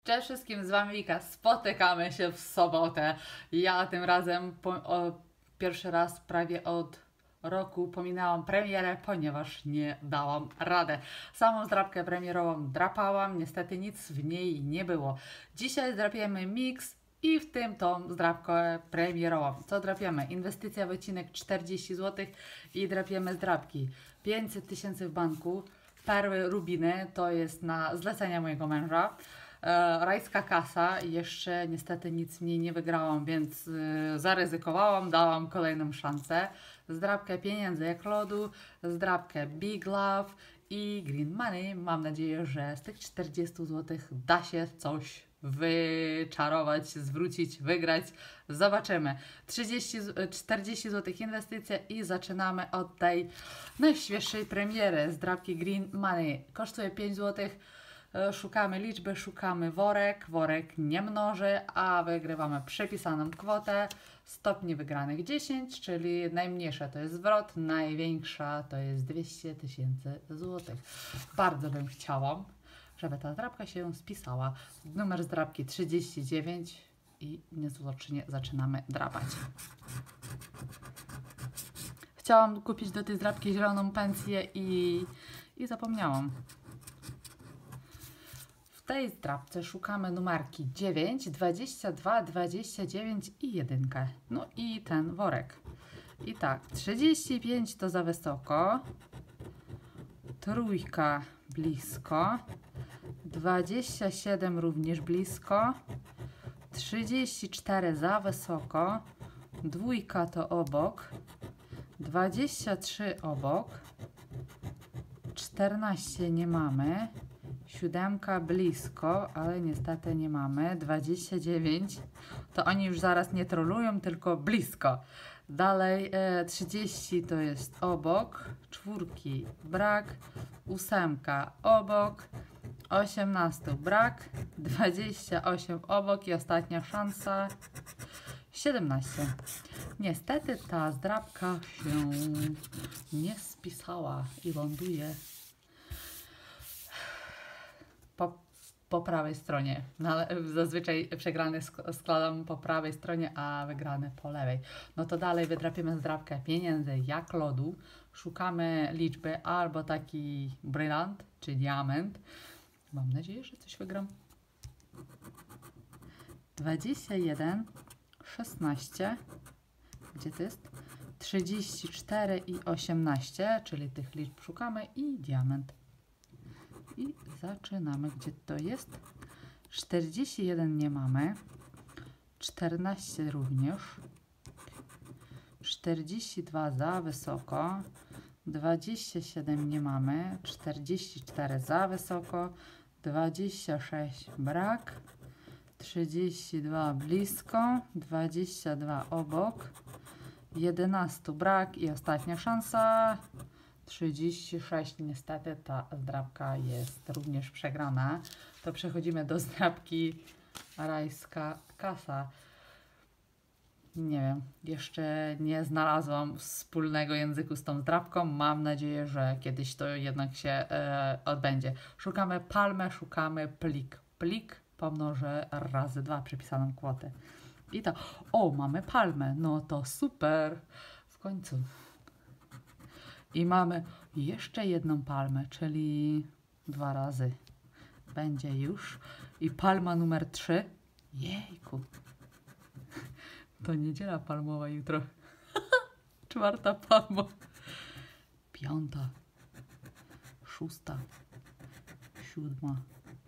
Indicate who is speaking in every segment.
Speaker 1: Cześć wszystkim, z Wami Wika. Spotykamy się w sobotę. Ja tym razem pierwszy raz prawie od roku pominęłam premierę, ponieważ nie dałam radę. Samą zdrabkę premierową drapałam, niestety nic w niej nie było. Dzisiaj zdrapiemy miks i w tym tą zdrabkę premierową. Co drapiemy? Inwestycja w odcinek 40 zł i drapiemy zdrabki 500 000 w banku. Perły rubiny, to jest na zlecenie mojego męża. Rajska kasa, jeszcze niestety nic w niej nie wygrałam, więc zaryzykowałam, dałam kolejną szansę. Zdrabkę pieniędzy jak lodu, zdrabkę Big Love i Green Money. Mam nadzieję, że z tych 40 zł da się coś wyczarować, zwrócić, wygrać. Zobaczymy. 40 zł inwestycja i zaczynamy od tej najświeższej premiery. Zdrabki Green Money. Kosztuje 5 zł. Szukamy liczby, szukamy worek. Worek nie mnoży, a wygrywamy przepisaną kwotę. Stopni wygranych 10, czyli najmniejsza to jest zwrot, największa to jest 200 000 złotych. Bardzo bym chciała, żeby ta zdrabka się spisała. Numer zdrabki 39 i niezwłocznie zaczynamy drapać. Chciałam kupić do tej zdrabki zieloną pensję i zapomniałam. W tej zdrabce szukamy numerki 9, 22, 29 i 1. No i ten worek. I tak, 35 to za wysoko, trójka blisko, 27 również blisko, 34 za wysoko, dwójka to obok, 23 obok, 14 nie mamy, 7 blisko, ale niestety nie mamy, 29 to oni już zaraz nie trolują, tylko blisko. Dalej 30 to jest obok, czwórki brak, 8 obok, 18 brak, 28 obok i ostatnia szansa 17. Niestety ta zdrabka się nie spisała i ląduje po prawej stronie. No, ale zazwyczaj przegrany składam po prawej stronie, a wygrany po lewej. No to dalej wydrapiemy zdrabkę pieniędzy jak lodu. Szukamy liczby albo taki brylant, czy diament. Mam nadzieję, że coś wygram. 21, 16, gdzie to jest? 34 i 18, czyli tych liczb szukamy i diament. I zaczynamy, gdzie to jest? 41 nie mamy, 14 również, 42 za wysoko, 27 nie mamy, 44 za wysoko, 26 brak, 32 blisko, 22 obok, 11 brak i ostatnia szansa 36. Niestety ta zdrabka jest również przegrana. To przechodzimy do zdrabki rajska kasa. Nie wiem, jeszcze nie znalazłam wspólnego języku z tą zdrabką. Mam nadzieję, że kiedyś to jednak się odbędzie. Szukamy palmę, szukamy plik. Plik pomnożę razy 2 przypisaną kwotę. I to, o, mamy palmę, no to super, w końcu. I mamy jeszcze jedną palmę, czyli 2 razy będzie już. I palma numer 3. Jejku. To niedziela palmowa jutro. 4. palma. 5. 6. 7.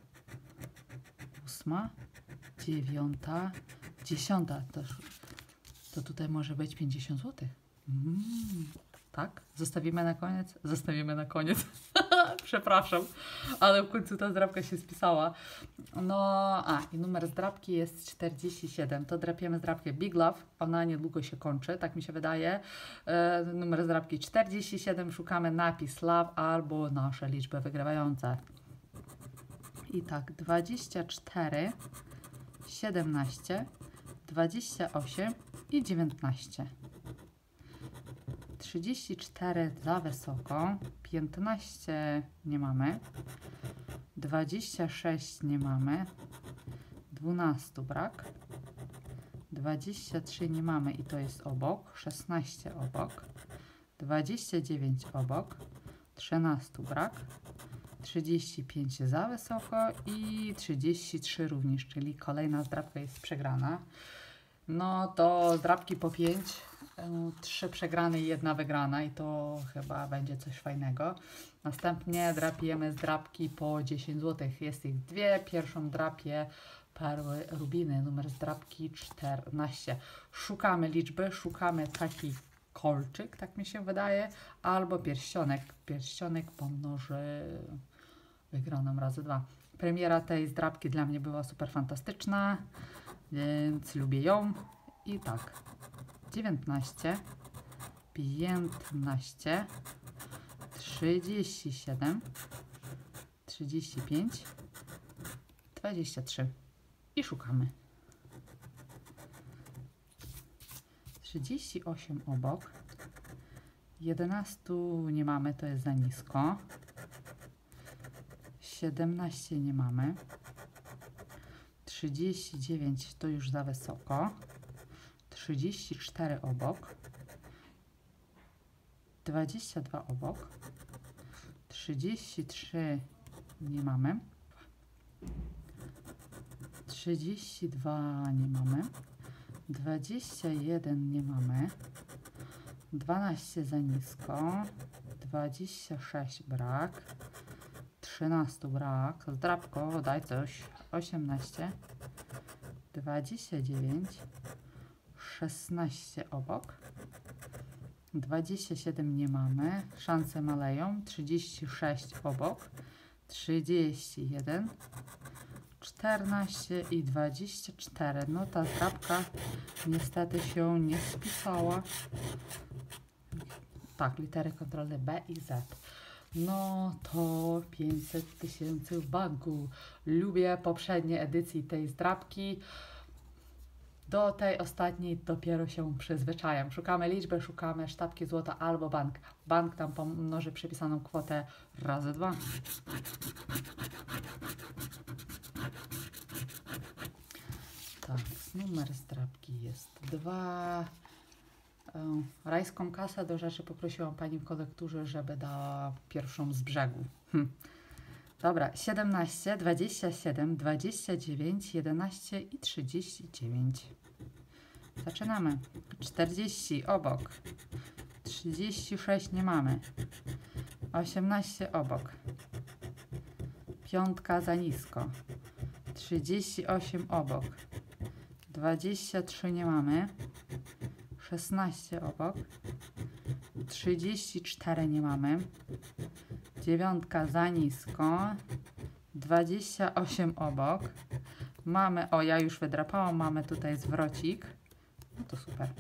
Speaker 1: 8. 9. 10. To tutaj może być 50 zł. Tak? Zostawimy na koniec? Zostawimy na koniec. Przepraszam, ale w końcu ta zdrabka się spisała. No, i numer zdrabki jest 47. To drapiemy zdrabkę Big Love. Ona niedługo się kończy, tak mi się wydaje. Numer zdrabki 47. Szukamy napis Love albo nasze liczby wygrywające. I tak, 24, 17, 28 i 19. 34 za wysoko, 15 nie mamy, 26 nie mamy, 12 brak, 23 nie mamy i to jest obok, 16 obok, 29 obok, 13 brak, 35 za wysoko i 33 również, czyli kolejna zdrabka jest przegrana. No to zdrabki po 5, 3 przegrane i 1 wygrana i to chyba będzie coś fajnego. Następnie drapiemy zdrabki po 10 zł. Jest ich dwie. Pierwszą drapię perły rubiny, numer zdrabki 14. Szukamy liczby, szukamy taki kolczyk, tak mi się wydaje, albo pierścionek. Pierścionek pomnoży wygraną razy 2. Premiera tej zdrabki dla mnie była super fantastyczna, więc lubię ją. I tak, 19, 15, 37, 35, 23 i szukamy. 38 obok, 11 nie mamy, to jest za nisko, 17 nie mamy, 39 to już za wysoko, 34 obok, 22 obok, 33 nie mamy, 32 nie mamy, 21 nie mamy, 12 za nisko, 26 brak, 13 brak, zdrabko, daj coś, 18, 29, 16 obok, 27 nie mamy, szanse maleją, 36 obok, 31, 14 i 24. No ta zdrabka niestety się nie spisała. Tak, litery kontrolne B i Z. No to 500 000 w banku. Lubię poprzednie edycje tej zdrabki. Do tej ostatniej dopiero się przyzwyczajam. Szukamy liczby, szukamy sztabki złota albo bank. Bank tam pomnoży przypisaną kwotę razy 2. Tak, numer zdrabki jest 2. Rajską kasę do rzeczy poprosiłam pani w kolekturze, żeby dała pierwszą z brzegu. Dobra, 17, 27, 29, 11 i 39. Zaczynamy. 40 obok, 36 nie mamy, 18 obok, piątka za nisko, 38 obok, 23 nie mamy, 16 obok, 34 nie mamy, dziewiątka za nisko, 28 obok, mamy, o ja już wydrapałam, mamy tutaj zwrocik, no to super,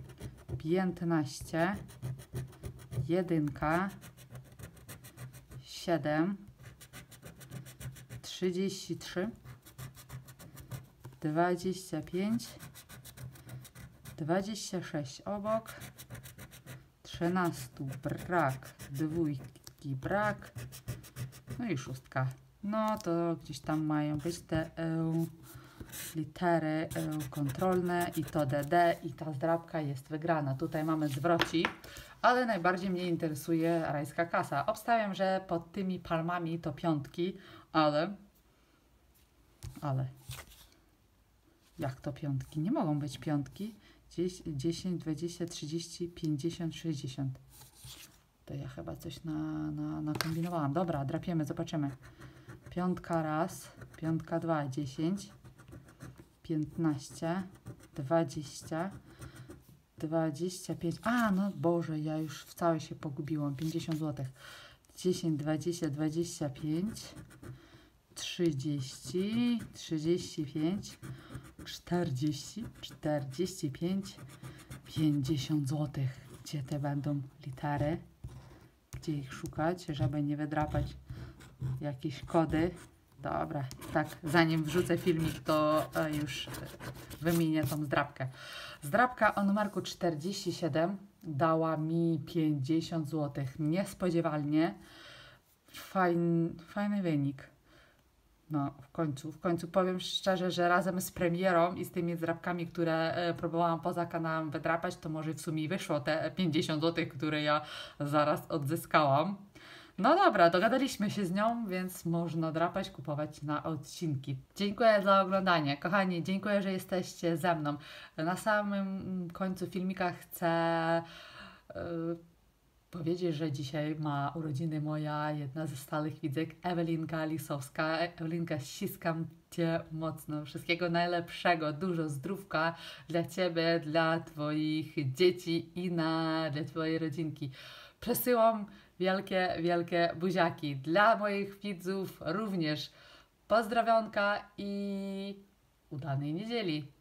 Speaker 1: 15, 1, 7, 33, 25, 26 obok, 13 brak, dwójki brak, no i szóstka. No to gdzieś tam mają być te litery kontrolne i to DD i ta zdrabka jest wygrana. Tutaj mamy zwroci, ale najbardziej mnie interesuje rajska kasa. Obstawiam, że pod tymi palmami to piątki, ale jak to piątki? Nie mogą być piątki. 10, 20, 30, 50, 60. To ja chyba coś nakombinowałam. Dobra, drapiemy, zobaczymy. Piątka raz, piątka 2, 10, 15, 20, 25. A, no Boże, ja już w całej się pogubiłam. 50 zł. 10, 20, 25, 30, 35, 40, 45, 50 zł. Gdzie te będą litery? Gdzie ich szukać, żeby nie wydrapać jakieś kody? Dobra, tak, zanim wrzucę filmik, to już wymienię tą zdrabkę. Zdrabka o numerku 47 dała mi 50 zł. Niespodziewanie. Fajny wynik. No, w końcu powiem szczerze, że razem z premierą i z tymi zdrabkami, które próbowałam poza kanałem wydrapać, to może w sumie wyszło te 50 zł, które ja zaraz odzyskałam. No dobra, dogadaliśmy się z nią, więc można drapać, kupować na odcinki. Dziękuję za oglądanie. Kochani, dziękuję, że jesteście ze mną. Na samym końcu filmika chcę powiedzieć, że dzisiaj ma urodziny moja jedna ze stałych widzek, Ewelinka Lisowska. Ewelinka, ściskam Cię mocno. Wszystkiego najlepszego, dużo zdrówka dla Ciebie, dla Twoich dzieci i dla Twojej rodzinki. Przesyłam wielkie, wielkie buziaki. Dla moich widzów również pozdrowionka i udanej niedzieli.